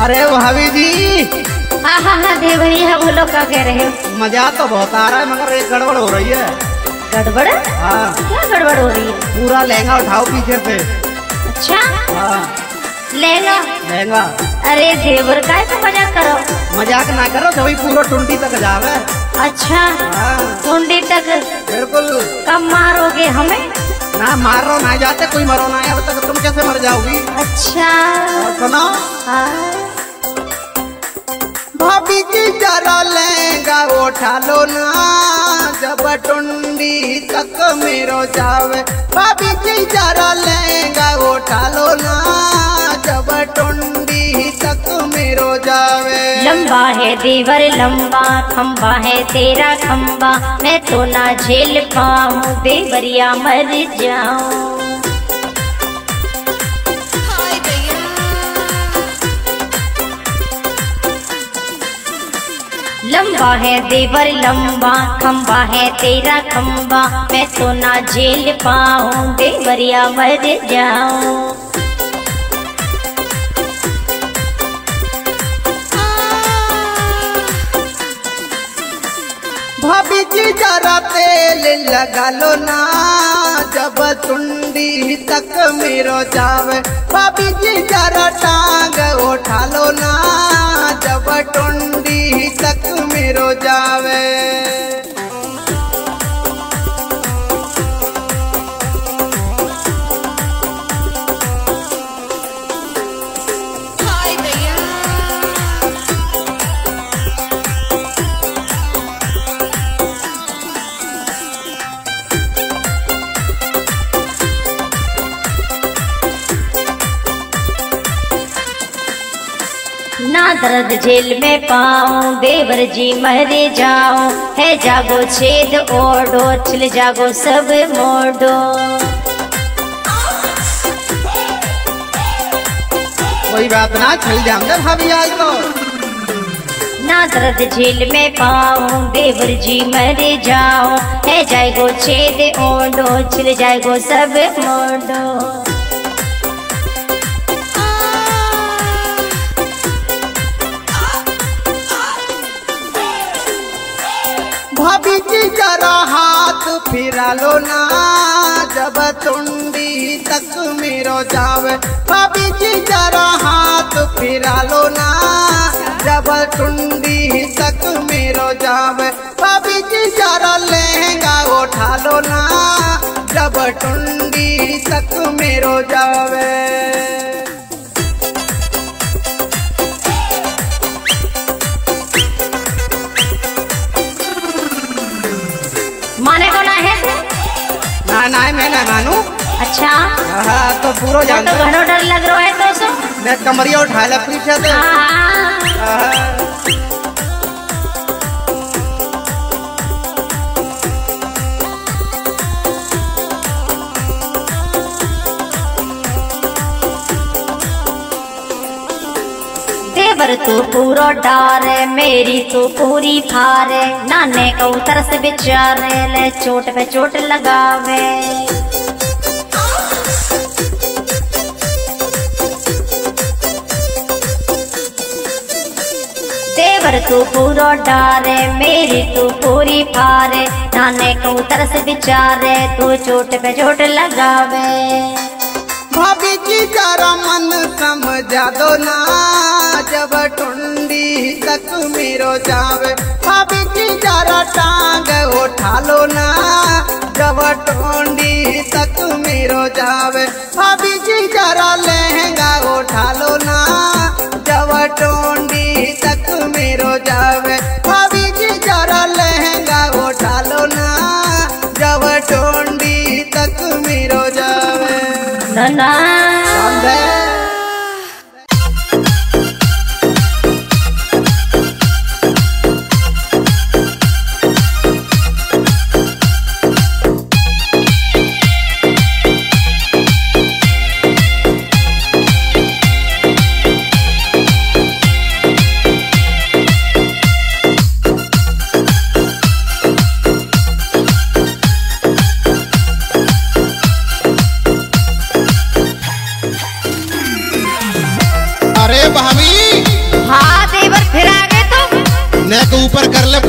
अरे भाभी जी। हाँ हाँ हाँ दे भैया, बोलो क्या कह रहे हो? मजा तो बहुत आ रहा है मगर एक गड़बड़ हो रही है। गड़बड़? हाँ। क्या गड़बड़ हो रही है? पूरा लहंगा उठाओ पीछे से। अच्छा। हाँ। लहंगा? लहंगा। अरे देवर का ऐसा मजाक करो। मजाक ना करो, जब पूरा टुंडी तक जावे। अच्छा। टुंडी तक? बिल्कुल। कब मारोगे हमें? ना मारो ना जाते, कोई मरो ना, अब तक तुम कैसे मर जाओगी? अच्छा। सुनो। भाभी जी जरा लहंगा उठा लो ना, जब टुंडी तक मेरो जावे। भाभी जी जरा लहंगा उठा लो ना, जब टुंडी तक मेरो जावे। लंबा है देवर लंबा, खंबा है तेरा खंबा, मैं तो ना झेल पाऊं देवरिया मर जाऊं। लंबा है देवर लंबा, खंबा है तेरा खंबा, मैं तो ना झेल पाऊं देवरिया मर जाऊं। भाभी जी जरा तेल लगा लो ना, जब टुंडी तक मेरो जावे। भाभी जी जरा टांग उठा लो ना, जब टुंडी तक मेरो जावे। ना दर्द झेल में पाऊं देवर जी मरे जाऊं, है जागो छेद ओढ़ो, छिल जागो सब मोड़ो। कोई बात ना, छिल जाऊंगे भाभी आज तो। ना दर्द झेल में पाऊं देवर जी मरे जाऊं, है जागो छेद ओढ़ो, छिल जागो सब मोड़ो। भाभी जी जरा हाथ फिरा लो ना, जब टुंडी तक मेरो जावे। भाभी जी जरा हाथ फिरा लो ना, जब टुंडी तक मेरो जावे। भाभी जी जरा लहंगा उठा लो ना, जब टुंडी तक मेरो जावे। माने को ना है? ना मैं ना मानू। अच्छा। हाँ तो पूरा जान तो घणो डर लग रहा है तो सो। मैं कमरिया उठा ले पीछे से। देवर तू पूरा डारे, मेरी तू पूरी फारे, नाने को तरस बेचारे, ले चोट पे चोट लगावे। देवर तू पूरा डारे, मेरी तू पूरी फारे, नाने को तरस बेचारे, तू चोट पे चोट लगावे। भाभी जी जरा मन समझा दो ना, जब टुंडी तक मेरो जावे। भाभी जी जरा टांग उठा लो ना, जब टुंडी तक मेरो जावे। भाभी जी जरा लहंगा उठा लो ना, जब टुंडी तक मेरो जावे। भाभी जी जरा लहंगा उठा लो ना, जब टुंडी तक मेरो जावे। ना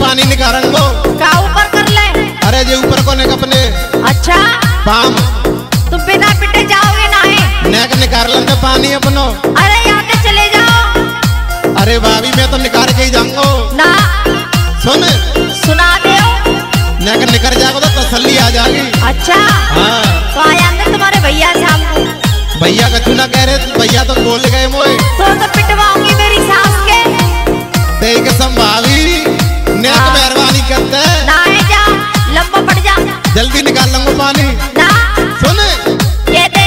पानी निकालेंगो। का ऊपर कर ले? अरे जे ऊपर को ने अपने। अच्छा पाम तुम बिना पिटे जाओगे ना है? नेक निकाल लेंगे पानी अपनो। अरे यहाँ से चले जाओ। अरे भाभी मैं तो निकाल के ही जाऊंगो ना। सुन सुना दे नेक निकल जाओगे तो तसल्ली आ जाएगी। अच्छा हाँ तो आया अंदर तुम्हारे भैया से हमको। भैया कछु ना कह रहे, भैया तो बोल गए मोए। तो पिटवाऊंगी मेरी सास के। तेरी कसम भाभी नेक मेहरबानी करते ना है जा लंबा पड़ जा। जल्दी निकाल लूंगा पानी। ना सुन ये दे।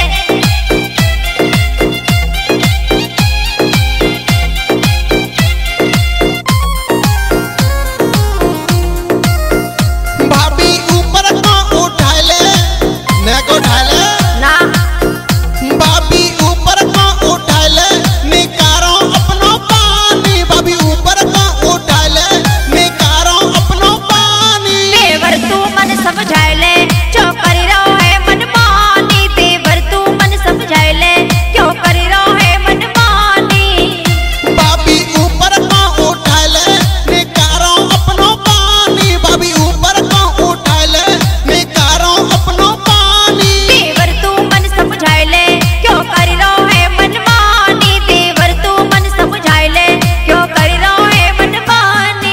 भाभी ऊपर को उठा ले, नेक उठा ले। ना भाभी ऊपर को उठा ले, निकारो अपनो पानी। भाभी ऊपर को उठा ले, निकारो अपनो पानी। देवर तू मन समझा ले क्यों कर रहो है मनमानी। देवर तू मन समझा ले क्यों कर रहो है मनमानी। भाभी ऊपर को उठा ले, निकारो अपनो पानी। भाभी ऊपर को उठा ले, निकारो अपनो पानी। देवर तू मन समझा ले क्यों कर रहो है मनमानी। देवर तू मन समझा ले क्यों कर रहो है मनमानी।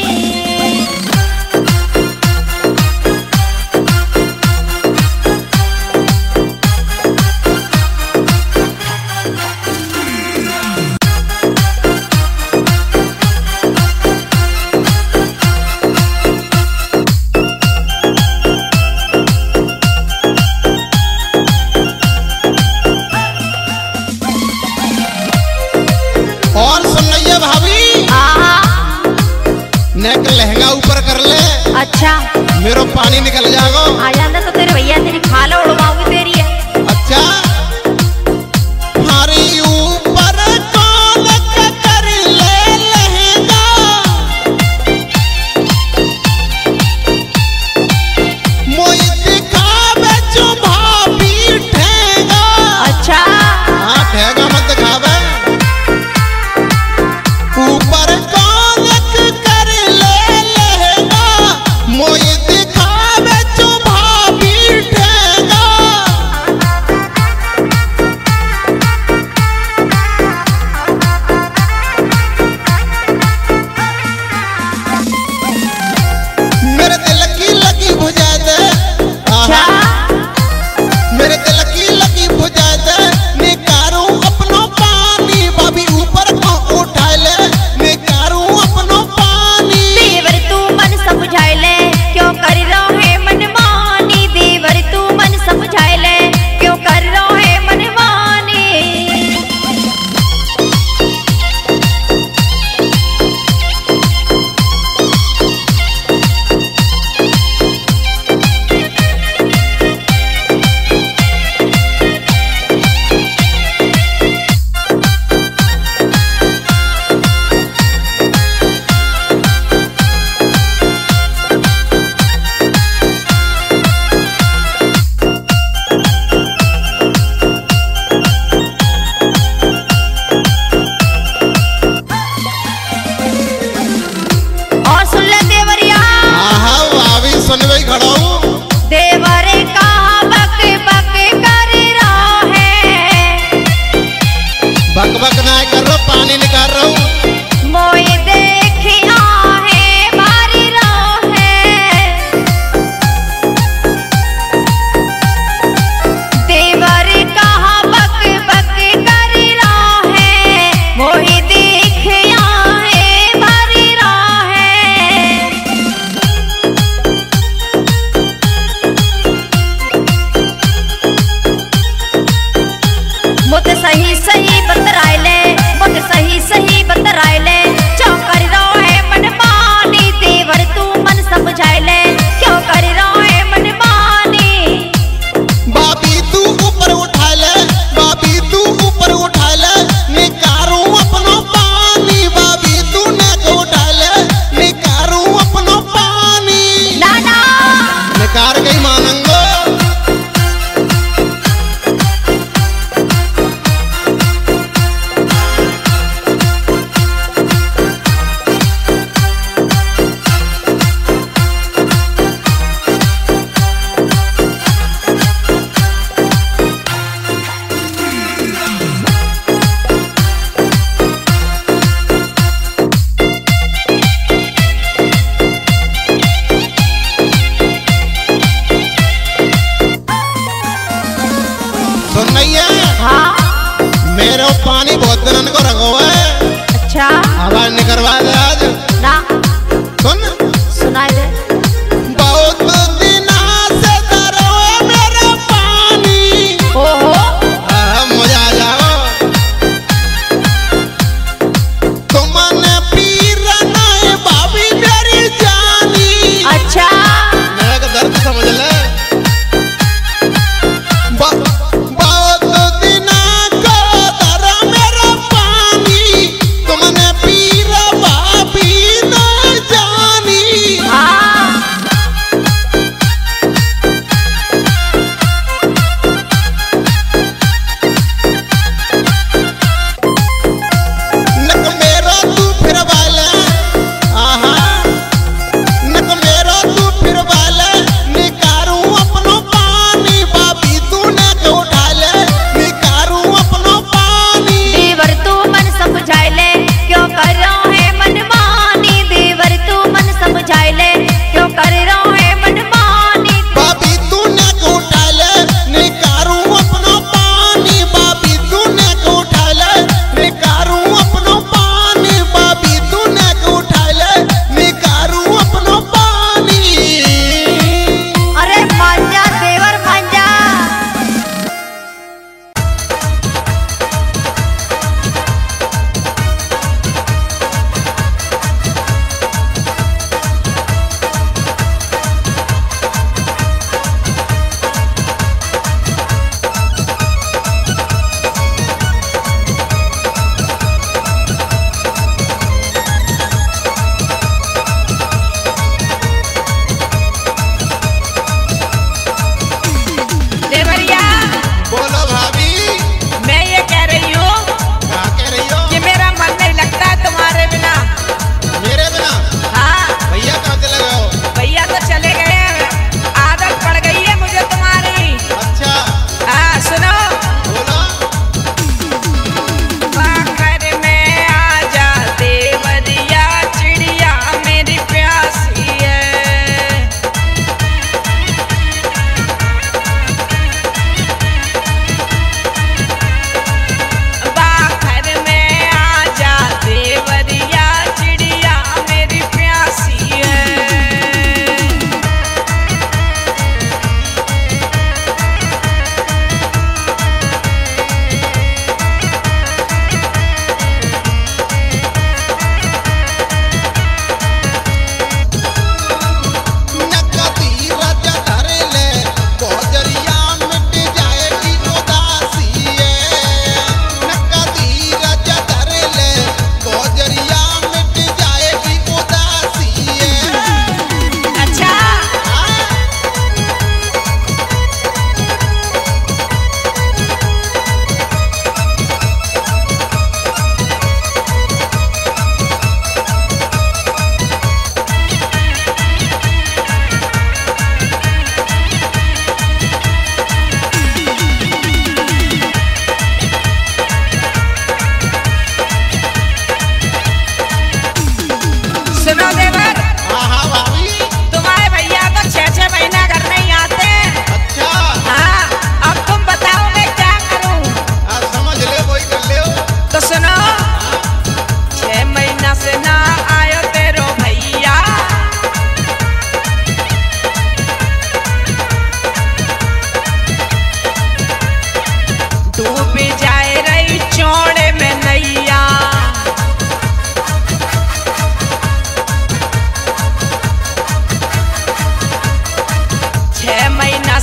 और सुन लिया भाभी, नेक लहंगा ऊपर कर ले। अच्छा मेरो पानी निकल जाएगा। आ जाना तो तेरे भैया तेरी खाला उड़वाऊंगी तेरी है। अच्छा हमारी ऊपर कौन कर ले लहंगा। मोई दिखावे जो भाभी ठेगा। अच्छा हाँ ठेगा मत दिखावे। ऊपर कौन कर ले लहंगा। मोई दिखावे जो भाभी ठेगा।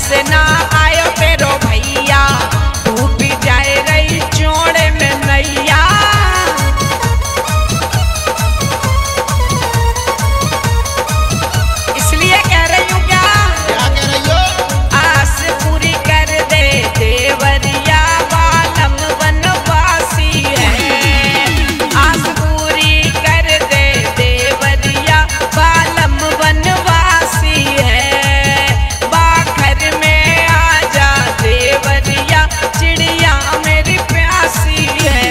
से ना आयो तेरो भैया, डूब जाए रही चौड़े में नैया। इसलिए कह रही हूँ क्या कह रही हो? आस पूरी कर दे देवरिया बालम वनवासी है। आस पूरी कर दे देवरिया बालम वनवासी है। बाखर में आजा देवरिया चिड़िया मेरी प्यासी है।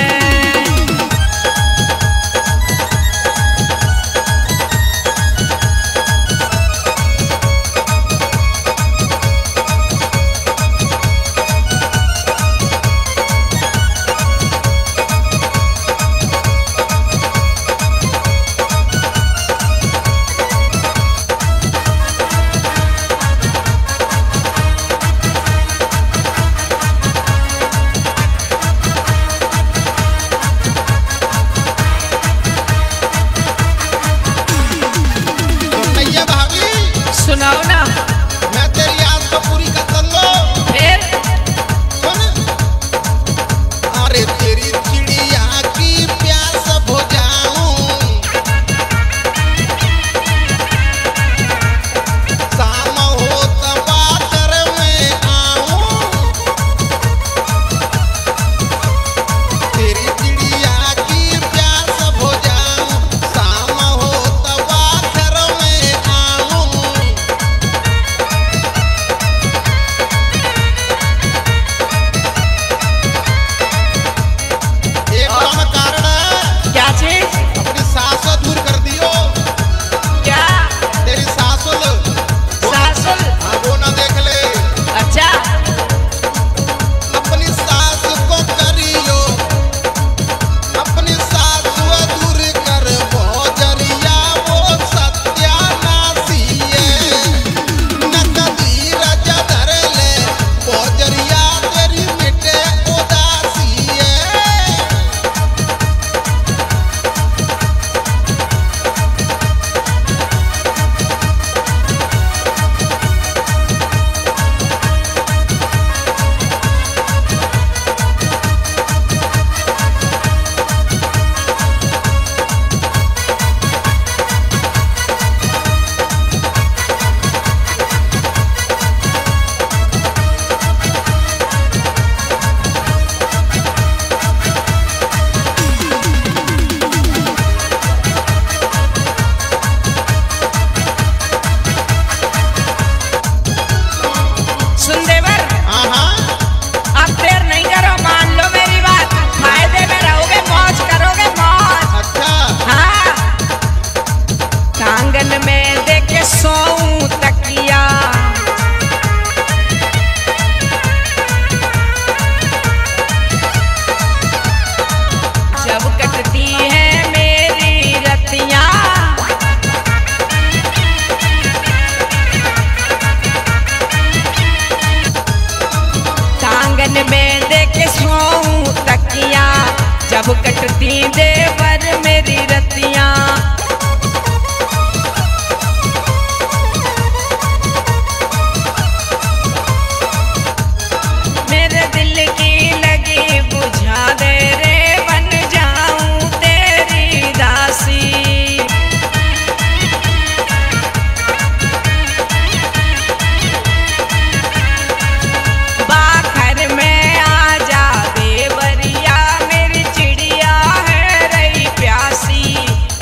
नैया भाभी, सुनाओ ना मैं तेरी आस को पूरी कर दूंगा। फिर। सुन, अरे तेरी चिड़िया की प्यास बुझाऊं, शाम हो तब बाजार में आऊं। तेरी चिड़िया की प्यास बुझाऊं, शाम हो तब बाजार में आऊं। एक काम कारण है, क्या चीज? अपनी सास को दूर कर दियो। क्या तेरी सासुल सासुल? हाँ, वो ना देख ले। अच्छा अपनी सास को करियो, अपनी सास को दूर कर भोजरिया वो सत्यानाशी है। न कभी रजा धर ले भोजरिया तेरी मिटे उदासी है। सुन देवर, हाँ हाँ, अब देर नहीं करो, मान लो मेरी बात। फायदे में रहोगे, मौज करोगे मौज। अच्छा हाँ, आंगन में देखे सोऊं तकिया, जब कटती है मेरी रतियां, आंगन में देखे सोऊं तकिया, जब कटती देवर मेरी रतियां। मेरे दिल की लगी बुझा दे रे, बन जाऊं तेरी दासी। बाखर में आजा देवरिया मेरी चिड़िया है रही प्यासी।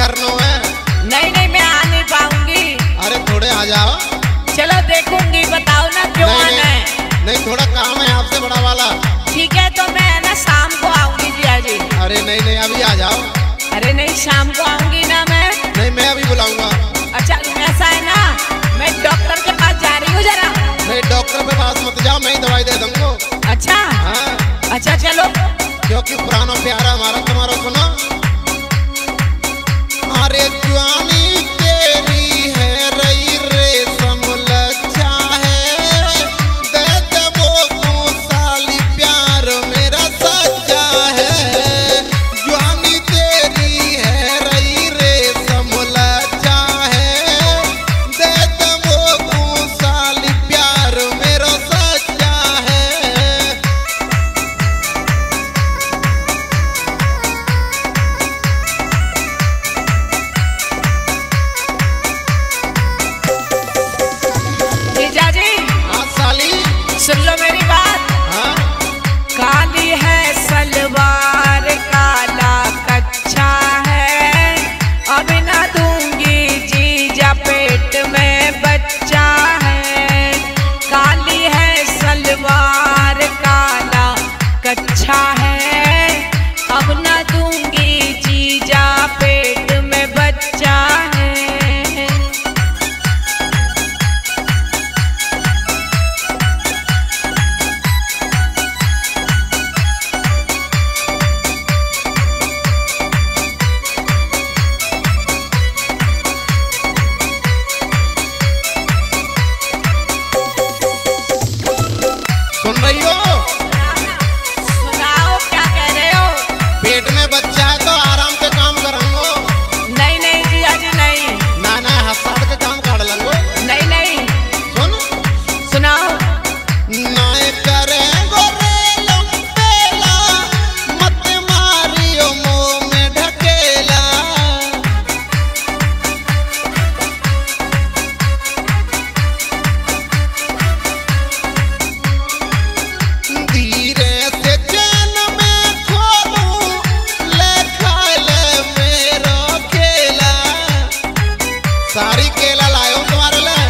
करना है। नहीं नहीं, मैं आ नहीं पाऊंगी। अरे थोड़े आ जाओ। चलो देखूंगी, बताओ ना क्यों आना है। नहीं, थोड़ा काम है आपसे बड़ा वाला। ठीक है, तो मैं ना शाम को आऊंगी जिया जी। अरे नहीं नहीं, अभी आ जाओ। अरे नहीं, शाम को आऊंगी ना मैं। नहीं, मैं अभी बुलाऊंगा। अच्छा ऐसा है ना, मैं डॉक्टर के पास जा रही हूँ जरा। नहीं, डॉक्टर के पास मत जाओ, मैं ही दवाई दे दूंगा। अच्छा हाँ, अच्छा चलो। क्योंकि पुराना प्यारा हमारा तुम्हारा सुनो। अरे जवानी तेरी है रई रेशम लच्छा है, दे दबो तू साली प्यार मेरा सच्चा है। जवानी तेरी है रई रेशम लच्छा है, दे दबो तू साली प्यार मेरा सच्चा है। जीजाजी हाँ साली। सुन लो मेरी बात। हाँ, काली है सलवार, काला कच्छा है, अब ना दूंगी जीजा पेट में बच्चा है। काली है सलवार, काला कच्छा है, अब ना दूंगी जीजा पेट में बच्चा है। सुन रही हो? सुनाओ क्या कह रहे हो? पेट में बच्चा है तो आराम से काम करेंगे। नहीं नहीं जिया जी नहीं। ना ना, हफ्ता के काम काट लेंगे। नहीं नहीं, सुन, सुनाओ। नाय करेंगे रे लंबेला, मत मारियो मुंह में ढकेला। धीरे से चैन में खोलूं, ले खा ले मेरो केला। सारी केला लायो तुम्हारे लिए।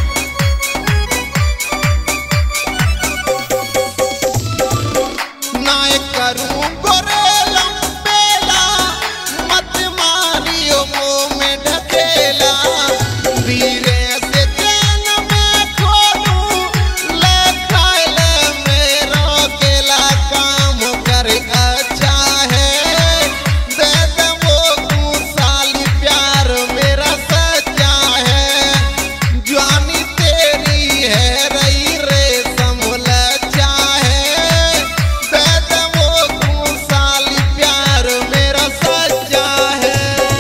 नाय करूं गोरे लंबेला, मत मारियो मुंह में ढकेला। धीरे से चैन में खोलूं, ले खा ले मेरो केला। काम कर अच्छा है, दे दबो तू साली प्यार मेरा सच्चा है। जवानी तेरी है रई रेशम लच्छा है, दे दबो तू साली प्यार मेरा सच्चा है।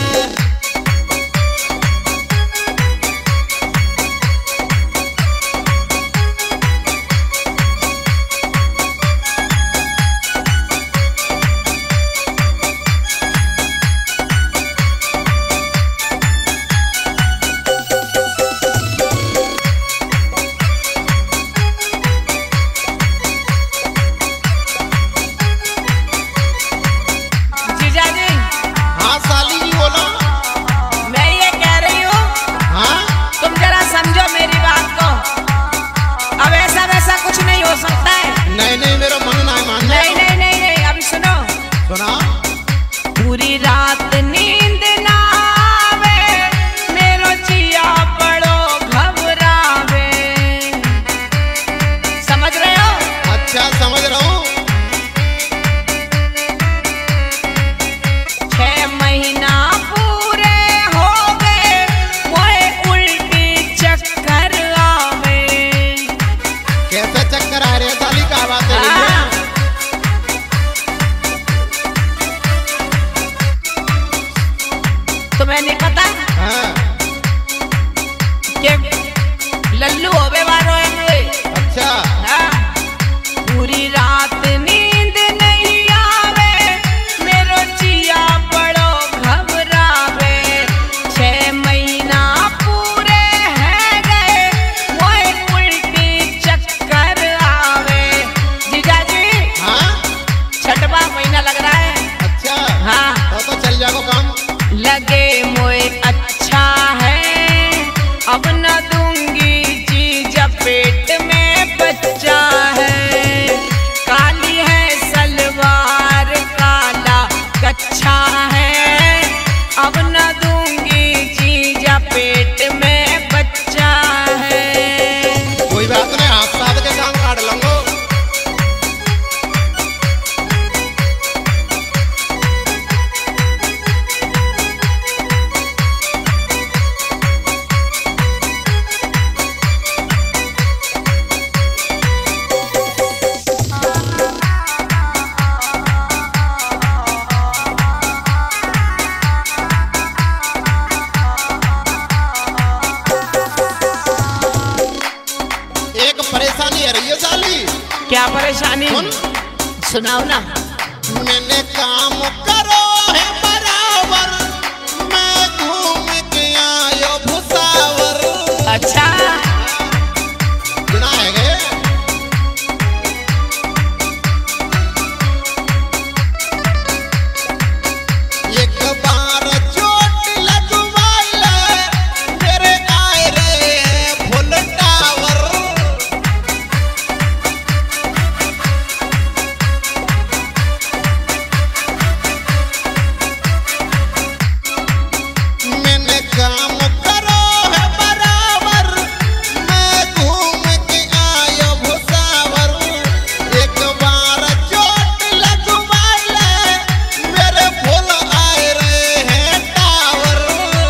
जीजा जी हाँ साली जी बोलो। मैं ये कह रही हूँ, हाँ, तुम जरा समझो मेरी बात को। अब ऐसा वैसा कुछ नहीं हो सकता है। नहीं नहीं, मेरा मन ना मान। नहीं नहीं नहीं नहीं, अभी सुनो। सुना। पूरी रात नींद ना आवे, मेरो जिया बड़ो घबरावे। समझ रहे हो? अच्छा, समझ रहा हूँ। 6 महीना पूरे हो गए, मोए उल्टी चक्कर आवे। कैसे चक्कर आ रहे हैं साली, क्या बात है? हाँ। तुम्हें नहीं पता हाँ, कि लल्लू होवे वारो है मुझे। अच्छा। हाँ। पूरी रात नींद नहीं आवे, मेरो जिया बड़ो घबरावे। 6 महीना पूरे हैं गए, मोए उल्टी चक्कर आवे। जीजा जी हाँ, 6वां महीना लग रहा है। अच्छा। हाँ। तो चल जाओ काम। लगे सुनाओ ना। मैंने काम करो है बराबर, मैं घूम के आयो भुसावर। अच्छा सुना है गे? एक बार चोट लगवाइले मेरे आए रे फुल टावर। मैंने काम करो है बराबर, मैं घूम के आयो भुसावर। एक बार चोट लगवाइले मेरे फुल आए रे हैं टावर।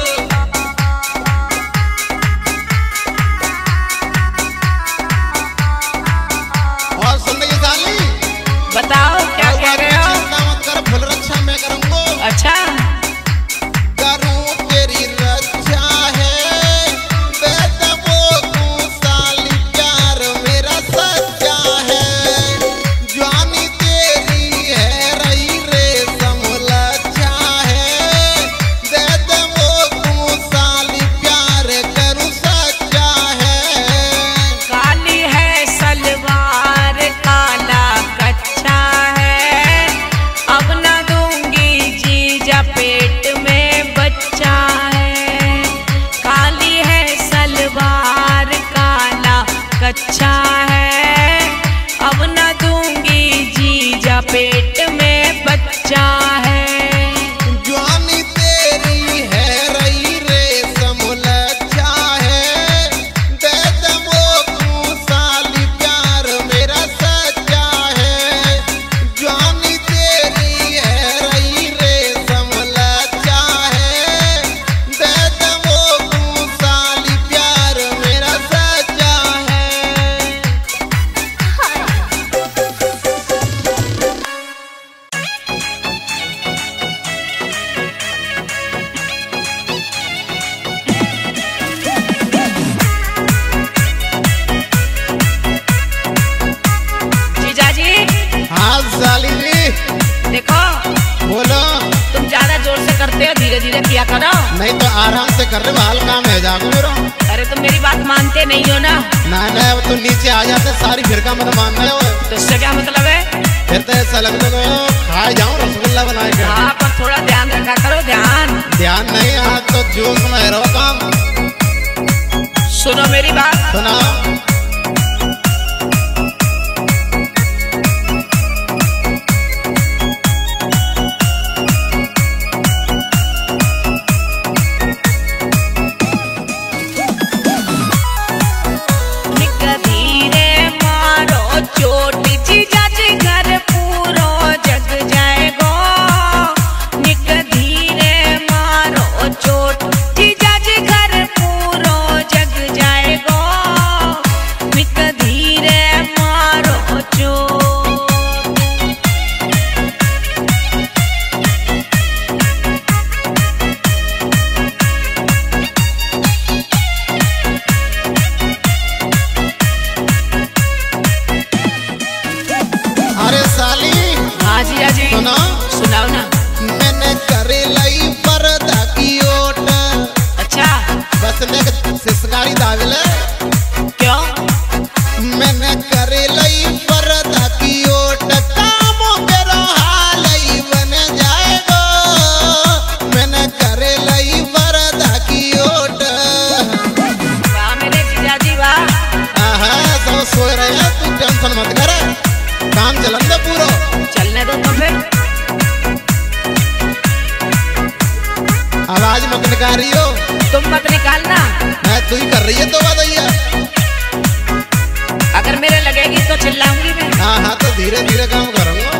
और सुन रही साली, बताओ क्या कह रहे हो। चिंता मत कर, फुल रक्षा मैं करूंगा। अच्छा करूं तेरी रक्षा है, बेदबो तू साली, प्यार मेरा सच्चा है। जवानी तेरी है रही रे समलच्छा है, बेदबो तू साली, प्यार करूं सच्चा है। काली है सलवार काला कच्चा है, अब न दूंगी जीजा पेट में बच्चा है। काली है सलवार काला कच्चा है, अब न दूंगी जीजा पेट में बच्चा है। जवानी तेरी है रही रे समलच्छा है, बेदबो तू साली, प्यार मेरा सच्चा है। जवानी तेरी है रही रे समलच्छा है, बेदबो तू साली, प्यार मेरा सच्चा है। जीजा जी हाँ साली जी, देखो, बोलो। तुम ज्यादा जोर से करते हो, धीरे धीरे किया करो। नहीं तो आराम से कर रहे, हाल काम है जागो मेरा। अरे तुम मेरी बात मानते नहीं हो ना, ना ना वो तो नीचे आ जाते सारी फिरका मत मान रहे हो। तो इससे क्या मतलब है। फिर तो ऐसा लग रहा है खाए जाऊं रसगुल्ला बनाए के। हाँ पर थोड़ा ध्यान रखा करो, ध्यान। ध्यान नहीं, आज तो जोश में रहो काम। सुनो मेरी बात। सुना। निक धीरे मारो चोट, जीजा जी घर पूरो जग जाएगो। निक धीरे मारो चोट, जीजा जी घर पूरो जग जाएगो। निक धीरे मारो चोट। अरे साली हाँ जीजा जी सुना। सुनाओ ना। मैंने करे लई पर्दा की ओट, अच्छा बस ने सिसगारी दाविले। क्यों। मैंने करे लई पर्दा की ओट, कामों मेरा हाल ही बन जाएगा। मैंने करे लई पर्दा की ओट। वाह मेरे जीजा जी वाह। आहा, सब सो रहे हैं, तू टेंशन मत कर, काम चलन दे पूरा। चलने दो तो फिर। आवाज मत निकाली हो, तुम मत निकालना, मैं तू ही कर रही है तो बताइए। अगर मेरे लगेगी तो चिल्लाऊंगी मैं। हाँ हाँ, तो धीरे धीरे काम करूंगा।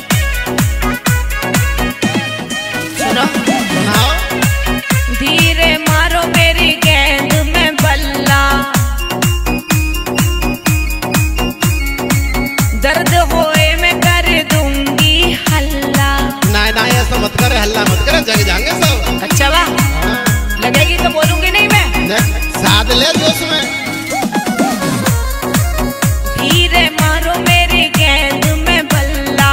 सुनो। सुनाओ। धीरे मारो मेरी गेंद में बल्ला, दर्द होए मैं कर दूंगी हल्ला। ना ना ऐसा मत करे, हल्ला मत करे, जग जाएंगे सब। अच्छा वाह, लगेगी तो बोलूंगी नहीं मैं। साथ ले जोश में। धीरे मारो मेरी गेंद में बल्ला,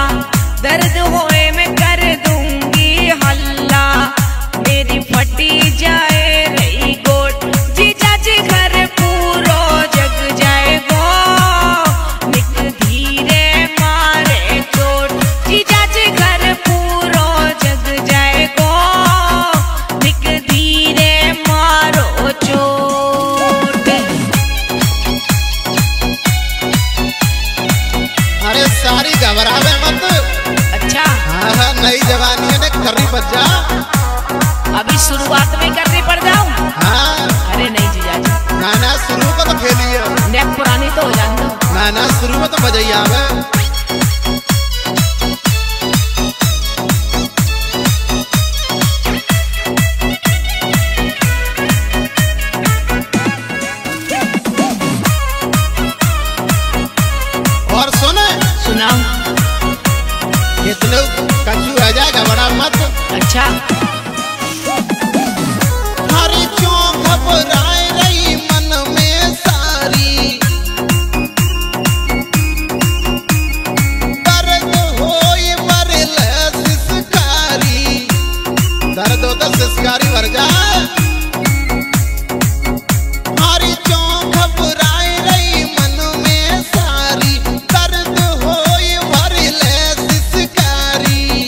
अभी शुरुआत में करनी पड़ जाऊं? हाँ। अरे नहीं जीजा जी। ना ना शुरू में तो खेलिए। नेक पुरानी तो हो जाने दो। ना ना शुरू में तो बजाइए आवे। और सुने सुनाओ। कितने कछु आ जाएगा बड़ा मत। अच्छा। हरी क्यों घबराए रही मन में सारी, दर्द होई बरल सिसकारी, दर्द हो तो सिसकारी भर जाए। हरी क्यों घबराए रही मन में सारी, दर्द होई बरल सिसकारी।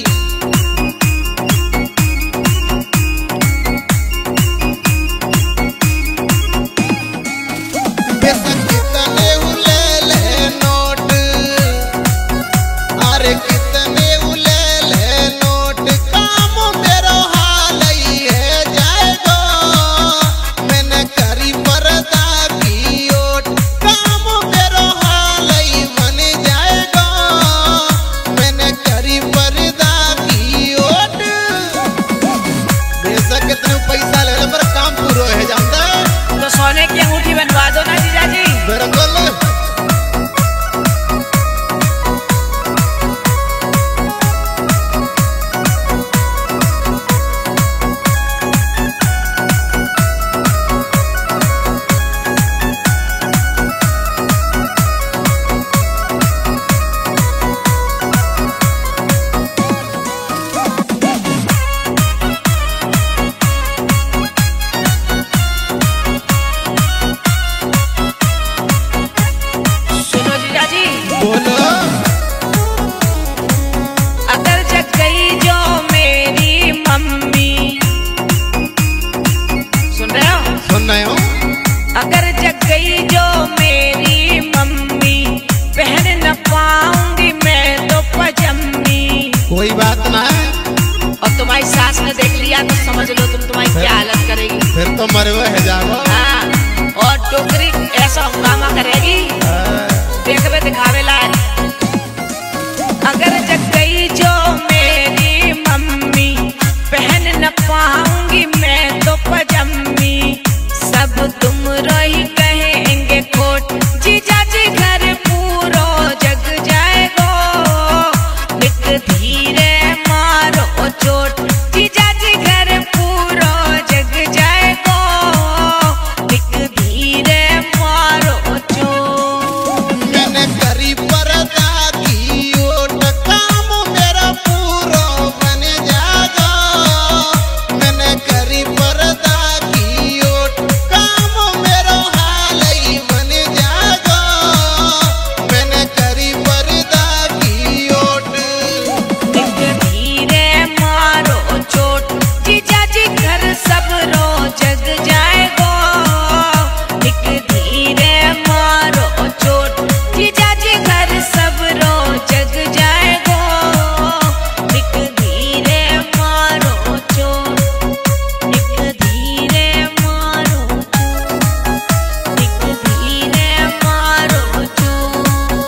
बेशक कितने उले ले नोट, अरे कितने उले ले नोट, काम मेरो हाल ही है जाएगो। मैंने करी पर्दा की ओट, काम मेरो हाल ही बन जाएगो। मैंने करी पर्दा की ओट। बेशक कितने पैसा ले ले पर काम पूरा है जानता है। तो सोने की अंगूठी बनवा दो ना जीजा जी। बिल्कुल। सुनो जीजा जी। बोलो। अगर जग गई जो मेरी मम्मी, सुन रहे हो? सुन रहे हो? अगर जग गई जो मेरी मम्मी, पहन न पाऊंगी मैं तो पजम्मी। कोई बात ना है। और तुम्हारी सास ने देख लिया तो समझ लो तुम्हारी क्या हालत करेगी। फिर तो मरवे है जागो। हाँ, और टोकरी ऐसा हंगामा करेगी देखवे दिखावे लाए। अगर जग गई जो मेरी मम्मी, पहन न पाऊंगी मैं तो पजम्मी। सब तुम रही कहेंगे खोट, जीजा जी घर पूरो जग जाएगो। एक धीरे मारो चोट, जीजा जी घर पूरो जग जाएगो। एक धीरे मारो चोट। मैंने करी पर्दा की ओट, काम मेरा पूरा बन जाएगा। मैंने करी पर्दा की ओट, काम मेरा हाल ही बन जाएगा। मैंने करी पर्दा की ओट। एक धीरे मारो चोट, जीजा जी घर सब रो जग जाएगो। एक धीरे मारो चोट, जीजा जी घर सब रो जग जाएगो। एक धीरे मारो चोट, एक धीरे मारो चोट, एक धीरे मारो चोट।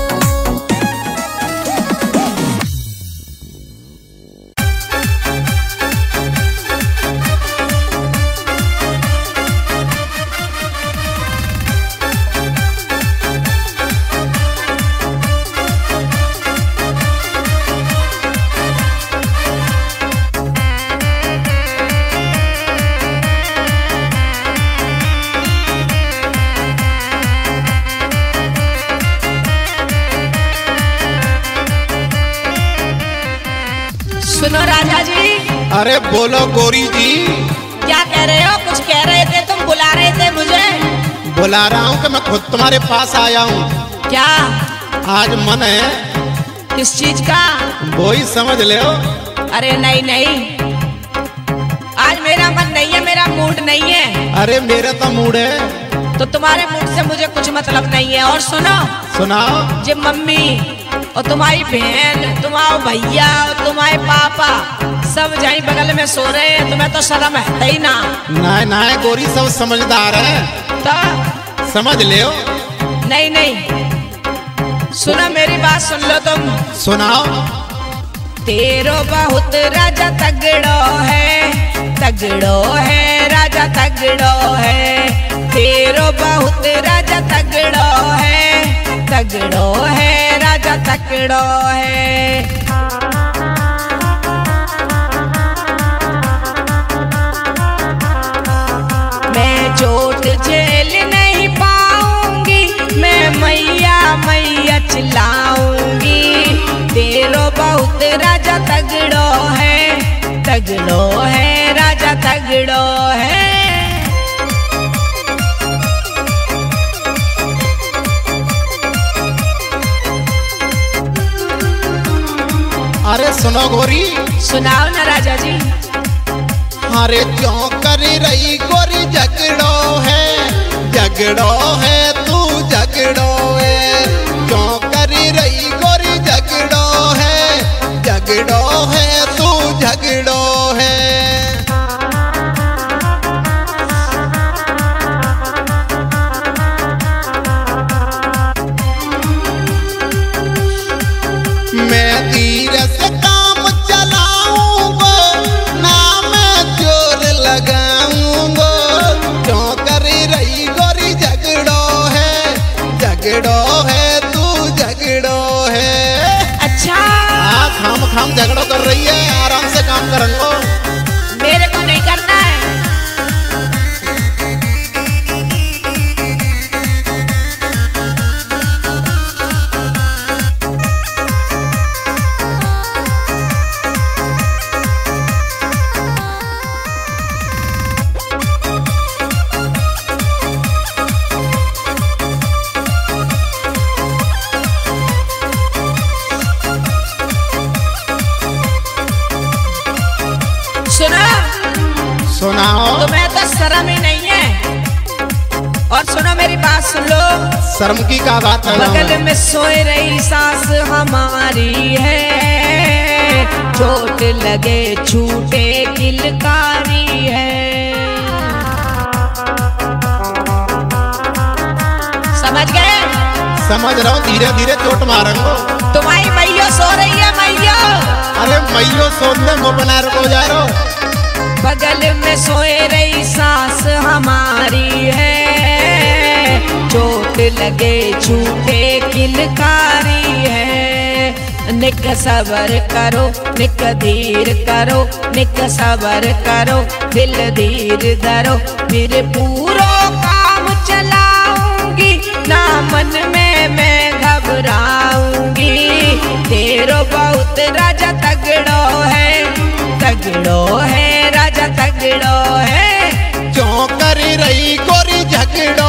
सुनो राजा जी। अरे बोलो गोरी जी। क्या कह रहे हो? कुछ कह रहे थे, तुम बुला रहे थे मुझे। बुला रहा हूँ कि मैं खुद तुम्हारे पास आया हूँ। क्या? आज मन है। किस चीज का? वो ही समझ ले। अरे नहीं नहीं, आज मेरा मन नहीं है, मेरा मूड नहीं है। अरे मेरा तो मूड है। तो तुम्हारे मूड से मुझे कुछ मतलब नहीं है। और सुनो, सुनाओ। जब मम्मी और तुम्हारी बहन, तुम्हारा भैया और तुम्हारे पापा सब जाई बगल में सो रहे हैं, तुम्हें तो शर्म है ही ना। ना गोरी सब समझदार है तो समझ ले। नहीं नहीं, सुनो मेरी बात सुन लो तुम। सुनाओ। तेरो बहुत राजा तगड़ो है राजा तगड़ो है। तेरो बहुत राजा तगड़ो है राजा तगड़ो है। मैं चोट झेल नहीं पाऊंगी, मैं मैया मैया चिल्लाऊंगी। तेरो बहुत राजा तगड़ो है राजा तगड़ो है। अरे सुनो गोरी। सुनाओ ना राजा जी। अरे क्यों कर रही गोरी झगड़ो है तू झगड़ो है। क्यों कर रही गोरी झगड़ो है तू झगड़ो है। मैं धीरे से काम चलाऊंगा, ना मैं जोर लगाऊंगा। क्यों कर रही गोरी झगड़ो है तू झगड़ो है। अच्छा खाम झगड़ो कर रही है, आराम से काम करेंगे। मेरे को नहीं करना है। सुनाओ। तुम्हें तो शर्म ही नहीं है। और सुनो मेरी बात सुन लो। शर्म की क्या बात है? बगल में सोए रही सास हमारी है, चोट लगे छूटे किलकारी है। समझ गए? समझ रहा हूँ, धीरे धीरे चोट मारेंगे। तुम्हारी मैया सो रही है मैया। अरे मैयो सोने मुँह बना रखो जा रहा हो। बगल में सोए रही सास हमारी है, चोट लगे छूटे किलकारी है। निक सबर करो निक धीर करो, निक सबर करो दिल धीर धरो। फिर पूरा काम चलाऊंगी, ना मन में मैं घबराऊंगी। तेरो बहुत राजा तगड़ो है राजा तगड़ो है। क्यों कर रही गोरी झगड़ो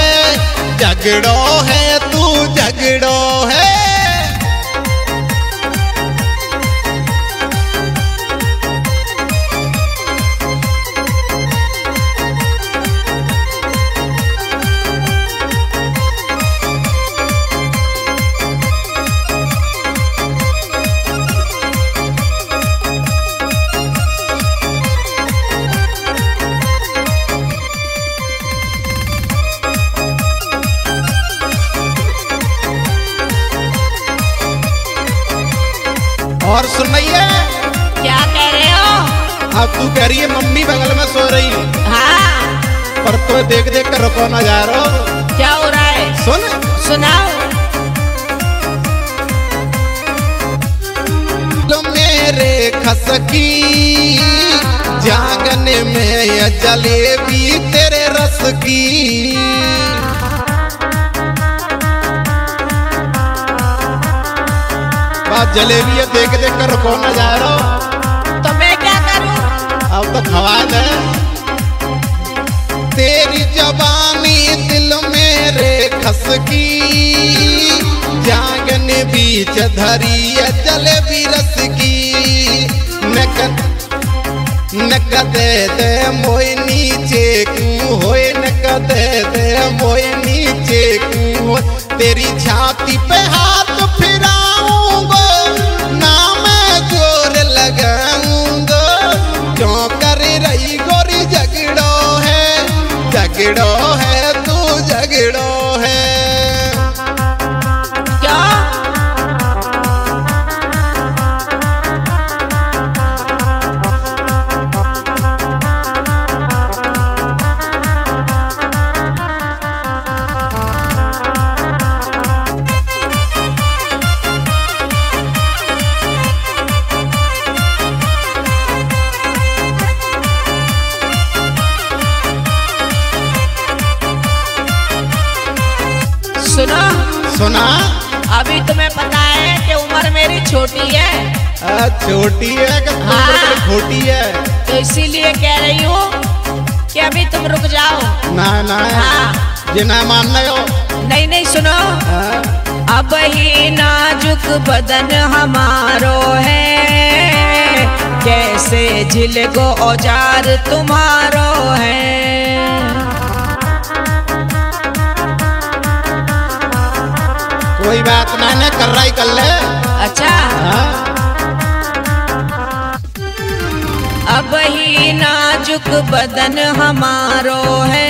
है तू झगड़ो है। और सुनिए। क्या कह रहे हो? अब तू कह रही है मम्मी बगल में सो रही है। हाँ। पर तो देख देख कर रुको ना जा रहा हो। क्या हो रहा है? सुनाओ। तो मेरे खसकी जागने में ये जलेबी तेरे रस की। जलेबी देख देख कर रुको ना जा रहा हो। तो मैं क्या करूं? अब तो खवा दे। तेरी जवानी दिल मेरे खसकी, जागने बीच धरी जलेबी रस की। नक दे दे मोय नीचे कू होए, नक दे मोय नीचे कू। तेरी छाती पे हाथ फिराऊं, रही गोरी झगड़ो है तू झगड़ो है। क्या सुना अभी तुम्हें पता है कि उम्र मेरी छोटी है। छोटी है कि हाँ। छोटी है तो इसीलिए कह रही हूँ कि अभी तुम रुक जाओ। ना हाँ। ये ना मान रहे हो। नहीं सुनो। अब ही नाजुक बदन हमारो है, कैसे झिलको औजार तुम्हारो है। कोई बात ना कर रहा ही कर ले। अच्छा। अब ही नाजुक बदन हमारो है,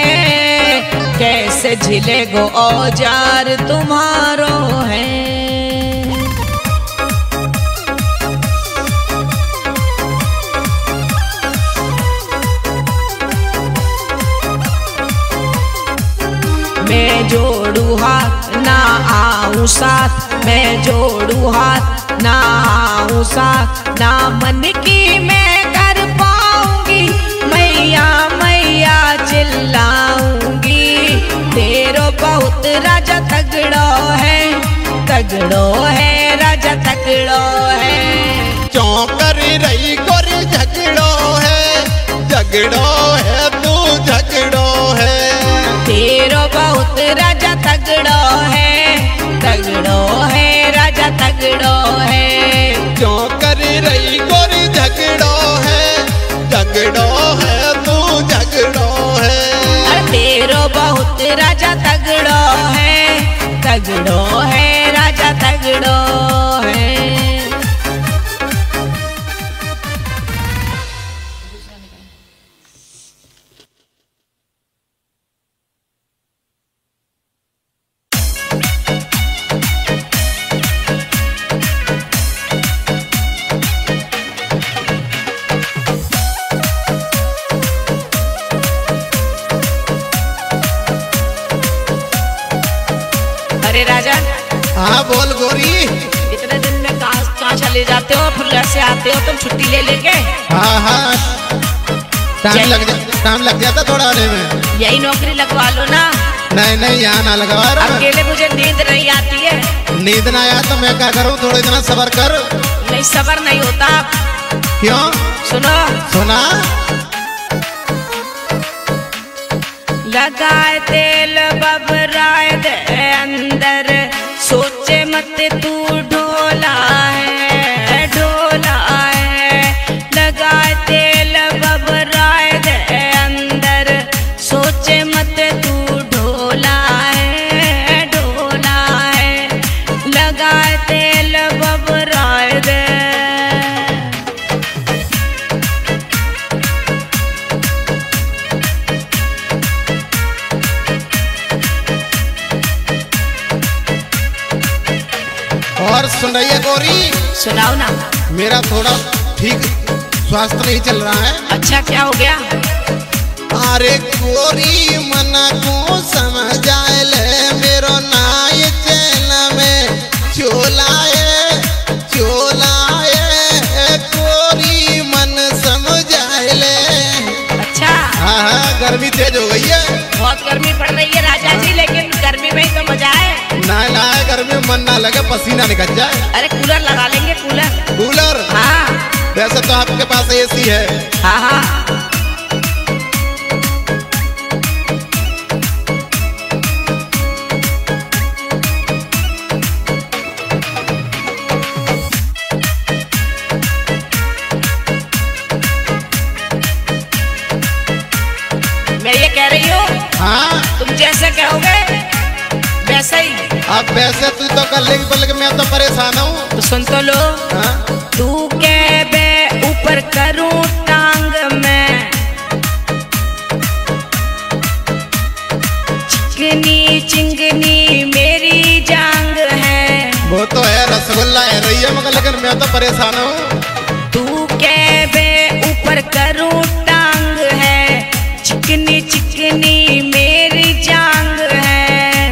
कैसे झिलेगो औजार तुम्हारो है। मैं जोड़ू हाथ ना आऊं साथ, मैं जोड़ू हाथ ना आऊं साथ, ना मन की मैं कर पाऊंगी, मैया मैया चिल्लाऊंगी। तेरो बहुत राजा तगड़ो है राजा तगड़ो है। क्यों कर रही गोरी झगड़ो है तू झगड़ो है। तेरो बहुत राजा तगड़ो है राजा तगड़ो है। क्यों कर रही गोरी झगड़ो है तू झगड़ो है। तेरो बहुत राजा तगड़ो है राजा तगड़ो है। अरे राजा। हाँ बोल गोरी। इतने दिन में कहाँ चले जाते हो, फिर कैसे आते हो तुम छुट्टी ले लेके? हाँ टाइम लग जाता थोड़ा आने में। यही नौकरी लगवा लो ना। नहीं यहाँ ना लगवा रहा। अकेले मुझे नींद नहीं आती है। नींद ना आया तो मैं क्या करूँ, थोड़े दिन सब्र कर। नहीं सब्र नहीं होता। क्यों? सुना लगाए तेल बबराए दे अंदर, सोचे मत तू ढोला है। लगाए तेल बबराए दे अंदर, सोचे मत तू ढोला है। लगाए तेल बबराए दे। और सुन रही है गोरी? सुनाओ ना। मेरा थोड़ा ठीक स्वास्थ्य नहीं चल रहा है। अच्छा क्या हो गया? अरे गोरी मना को समझाए ले, मेरो नाय चैन में चोलाए गोरी मन समझाए ले। अच्छा। हाँ गर्मी तेज हो गई है। बहुत गर्मी पड़ रही है राजा जी, लेकिन गर्मी में ही तो मजा है। ना गर्मी में मन ना लगे, पसीना निकल जाए। अरे कूलर लगा लेंगे। कूलर? हाँ। वैसे तो आपके पास एसी है। हाँ। मैं ये कह रही हूँ। हाँ। तुम जैसे कहोगे वैसे ही। अब वैसे तू तो कर लेगी, बल्कि मैं तो परेशान हूँ। तो सुन तो लो। हाँ? तू के बे ऊपर करूँ टांग में, परेशान हूँ। तू के बे ऊपर करूँ टांग है, चिकनी चिकनी मेरी जांग है।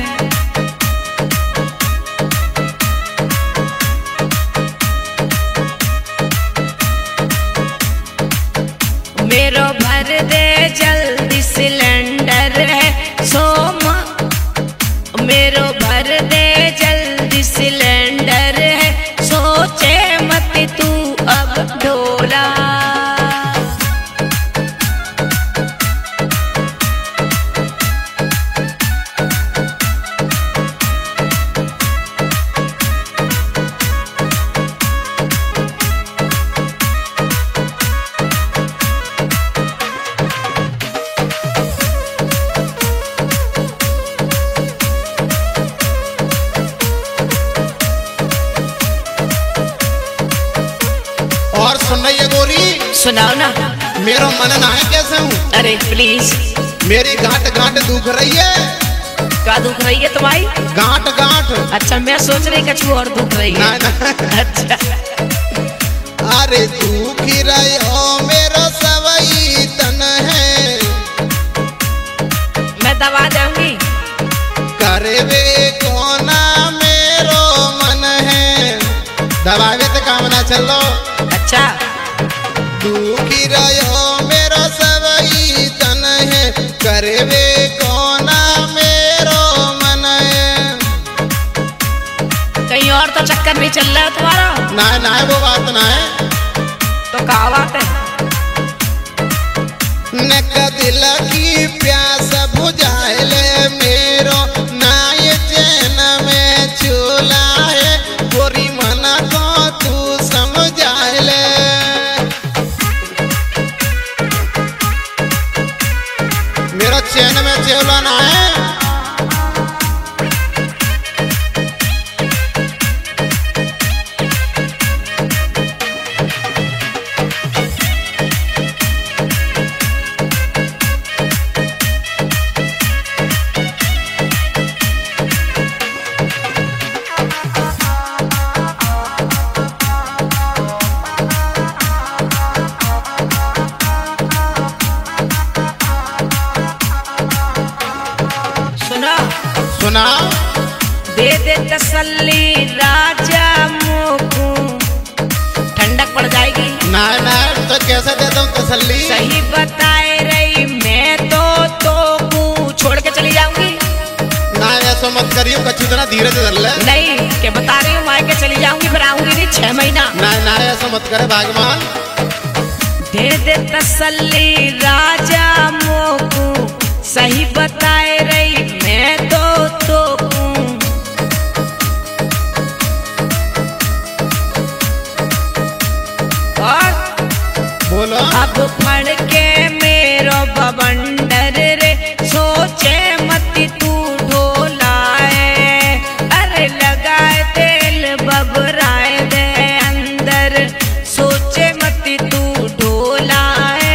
मेरो भर दे जल्दी सिलेंडर है सोमा, मेरो भर दे जल्दी सिलेंडर है, सोचे मत तू अब ढोला। और सुन रही है गोरी, सुनाओ ना। मेरा मन ना है कैसे हूँ। अरे प्लीज। मेरी गांठ गांठ दुख रही है। क्या दुख रही है तुम्हारी? गांठ गांठ। अच्छा मैं सोच रही कछु और दुख रही है। ना। अच्छा। अरे दुखी रही हो मेरा सवई तन है, मैं दवा दूंगी। करे वे कोना मेरो मन है, दबावे तो काम ना चलो। अच्छा। दुखी रहो मेरा सवई तन है, करे वे कोना मेरो मन है। कहीं और तो चक्कर नहीं चल रहा है तुम्हारा? ना वो बात ना है। तो क्या बात है? नक दिल की प्यास बुझाए ले मेरो, ना ये चैन में चूल्हा है, गोरी मना को तू समझाए ले। मेरा चैन में चूल्हा ना है। सुना दे दे तसल्ली राजा मोकू, ठंडक पड़ जाएगी। ना तो कैसे दे दूं तसल्ली? सही बताए रही मैं तो छोड़ के चली जाऊंगी। ना ऐसा मत करियो, कछु इतना धीरे से धर ले। नहीं के बता रही हूँ, मायके चली जाऊंगी, फिर आऊंगी नहीं 6 महीना। ना ऐसा मत करे भगवान। दे दे तसल्ली राजा मोकू, सही बताए रही मैं तो और बोलो। अब फड़ के मेरो बबंडर रे, सोचे मत तू ढोलाए। अरे लगाए तेल बबराए दे अंदर, सोचे मत तू ढोलाए।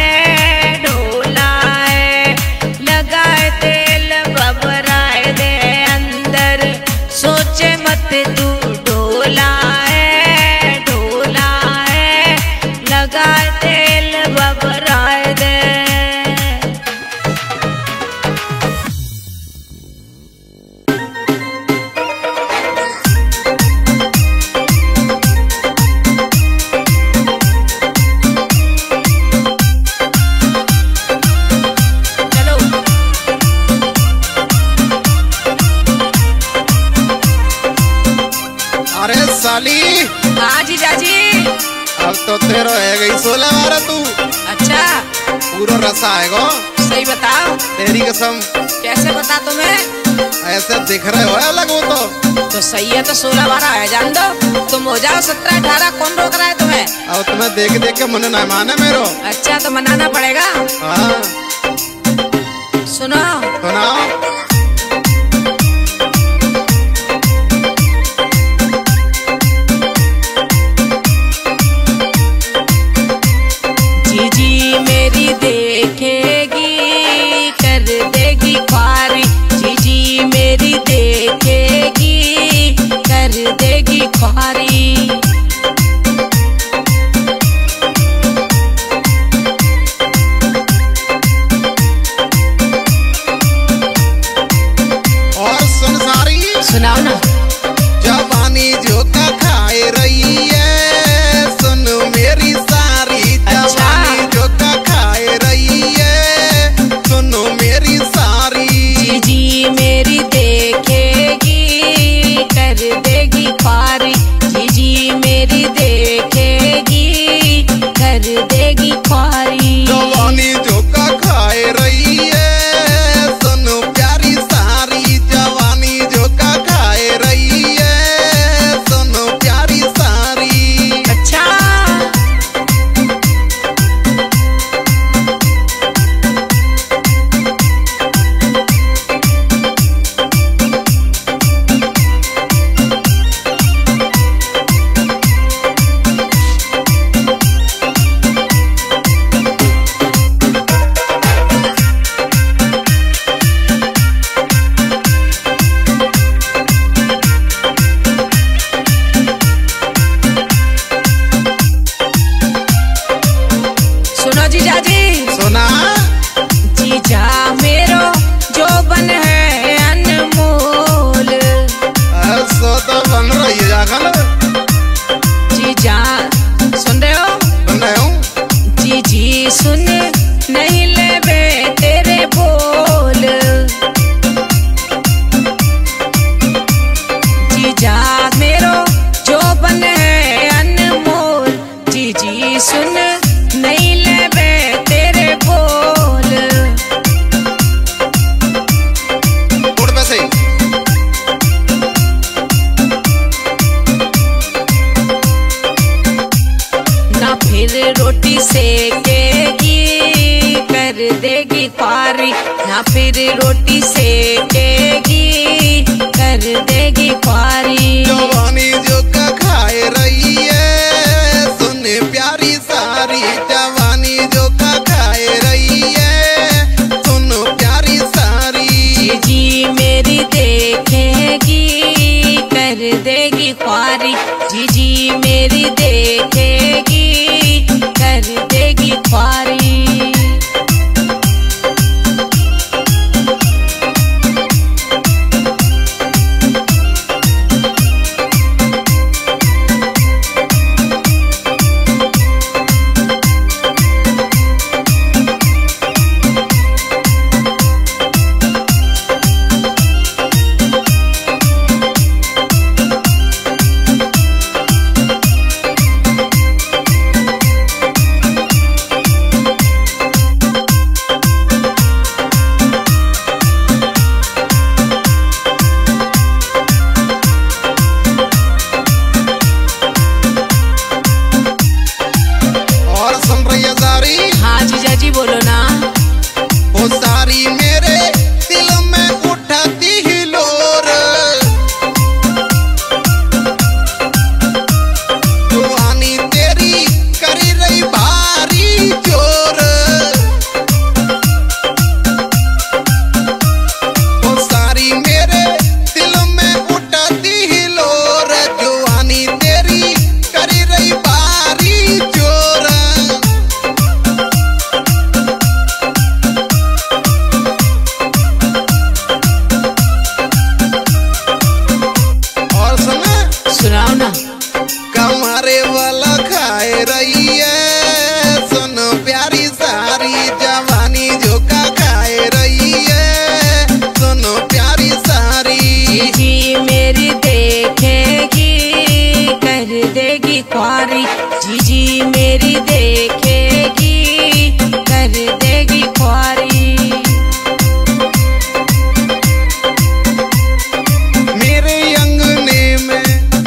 लगाए तेल बबराए दे अंदर, सोचे मत तू ढोलाए। लगाए तेल बबराए दे। अरे साली। हाँ जीजाजी। अब तो तेरो है गई 16 बारह तू। अच्छा। पूरा रसा आएगा। सही बताओ। तेरी कसम। कैसे बता तुम्हें? ऐसे दिख रहे हो अलग हो तो सही है, तो 16 12 है, जान दो। तुम हो जाओ 17 18, कौन रोक रहा है तुम्हें? अब तुम्हें देख देख के मन ना माने मेरो। अच्छा तो मनाना पड़ेगा। हाँ। सुनो। सुनाओ। सुना जीजा मेरो जो बन है अनमोल। ऐसा तो बन रही है जाखल। जीजा सुन रहे हो? सुन रहे हूँ। जीजी सुन नहीं ले बे तेरे बोल। जीजा मेरो जो बन है अनमोल। जीजी सुन नहीं ले बे तेरे बोल। उड़ पे सही। ना फिर रोटी सेकेगी कर देगी ख्वारी। ना फिर रोटी सेकेगी कर देगी ख्वारी। जवानी जो का खाए रही है सुन प्यारी सारी। जवानी जो का खाए रही है सुन प्यारी सारी। जीजी मेरी देखेगी कर देगी ख्वारी। जीजी मेरी देखेगी कर देगी ख्वारी। हाँ जीजा जी बोलो ना। वो सारी मेरे दिल में उठाती ही लोर। जवानी तेरी करी रही भारी जोर। वो सारी मेरे दिल में उठाती ही लोर। जवानी तेरी करी रही भारी जोर। सुनाओ ना। कमारे वाला खाए रही है सुनो प्यारी सारी। जवानी जो का खाए रही है सुनो प्यारी सारी। जीजी मेरी देखेगी कर देगी ख्वारी। जीजी मेरी देखेगी कर देगी ख्वारी। मेरे अंगने में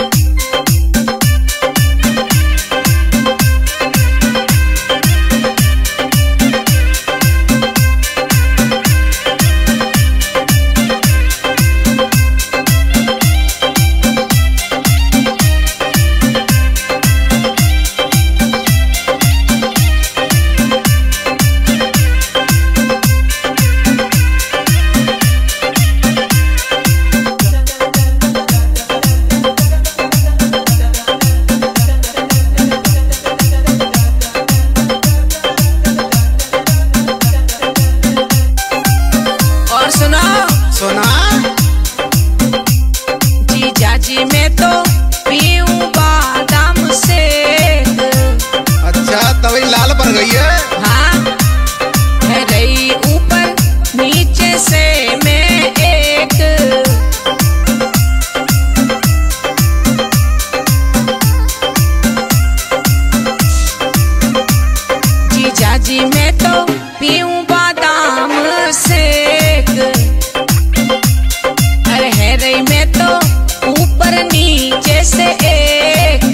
सुना जीजा जी मैं तो पीऊं बादाम शेक। अच्छा तभी लाल पर गई है। हाँ है रही ऊपर नीचे से मैं एक। जीजा जी मैं तो पीऊं बादाम शेक। अरे है रही मैं तो ऊपर नीचे से एक।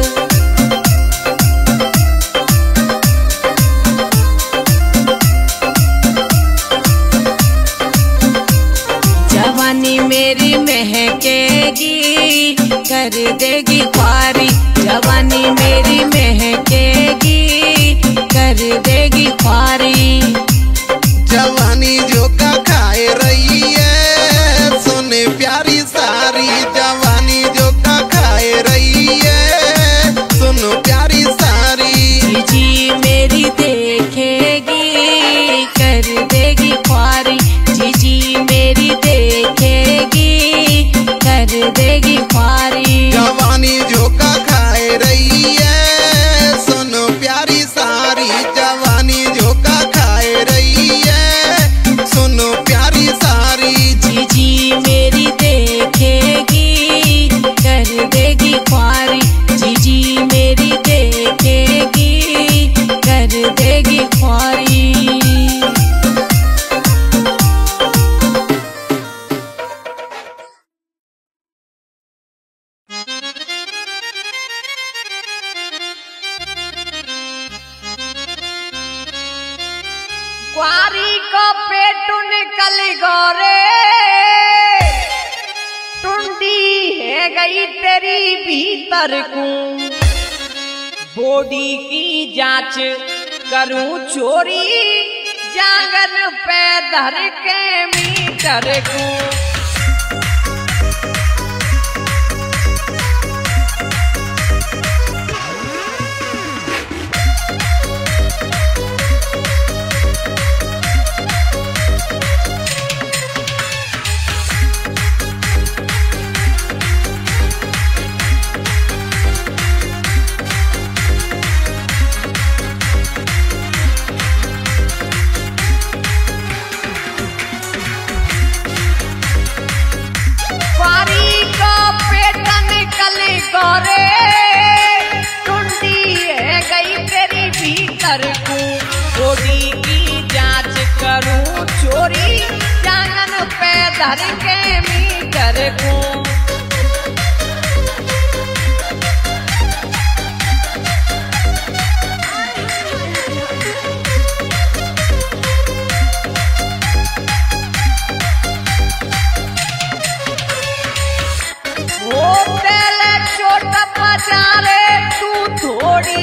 जवानी मेरी महकेगी कर देगी ख्वारी। जवानी मेरी महकेगी कर देगी ख्वारी। जवानी जो का खाए रही है सुने प्यारी सारी। जवानी जो का खाए रही है सुनो प्यारी सारी। जीजी मेरी देखेगी पारी को पेट निकल गोरे टुंडी है गई तेरी भीतर को बॉडी की जांच करूं चोरी जांगन पे धर के मीटर को गोरे टुंडी है गई तेरी भीतर को बॉडी की जांच करूं चोरी जांगन पे धर के मीटर को रे तू थोड़ी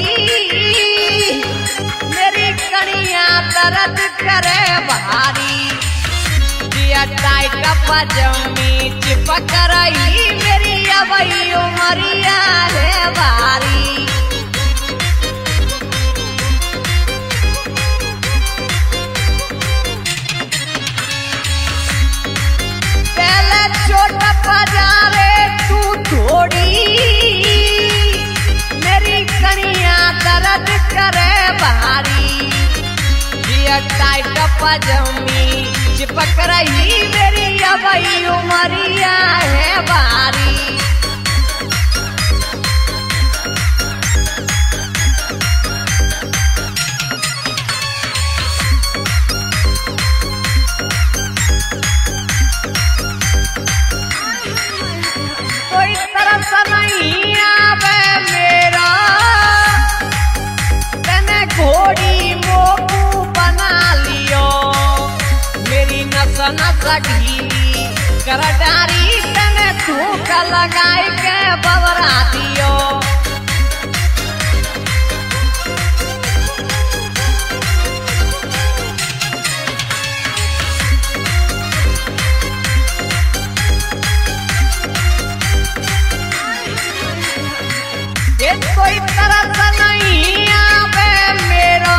मेरी कड़ियां दर्द करे भारी दिया टाइट पजमी चिपक रही मेरी अबई उमरिया है भारी पहले चोट पजा रे तू थोड़ी दर्द करे भारी दिया टाइट पजमी चिपक रही मेरी अबई उमरिया है भारी कोई तरस नहीं आवे मेरा घोड़ी मोकू बना लियो मेरी नस नस ढीली कर डारी तने थूक लगाई के बवरा दियो ये कोई तरस नहीं आवे मेरा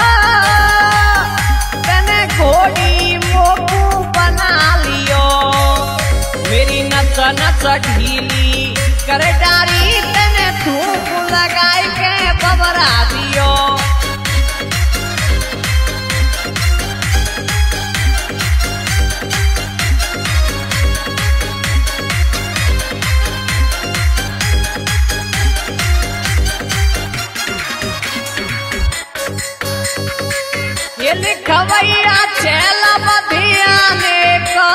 तने घोड़ी मोकू बना लियो मेरी नस नस ढीली कर डारी तने धूप लगाई के बबरा दियो ये लिखवैया चेला बधियाने का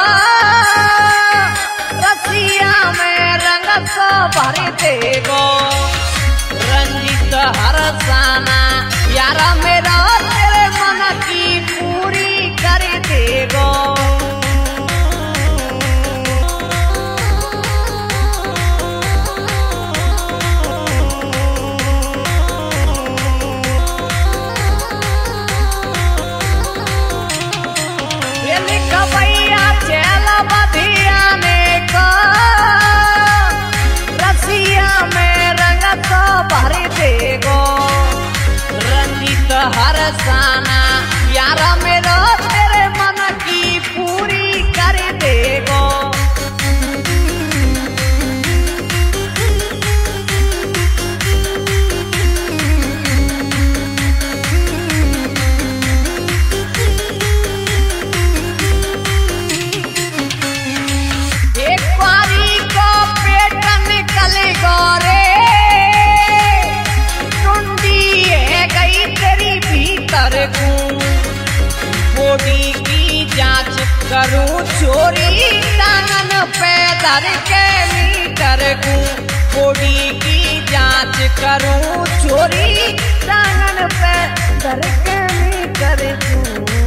रसिया में रंग सो भर देगो रंजित हरसाना यारा मेरा तेरे मन की पूरी कर देगो चेला बधियाने का रसिया में रंग तो भर देगो रंजित हरसाना यारा मेरा तेरे मन की पूरी कर देगो बॉडी की जांच करूं चोरी टांगन पे धर के मीटर को बॉडी की जांच करूं चोरी टांगन पे धर के मीटर को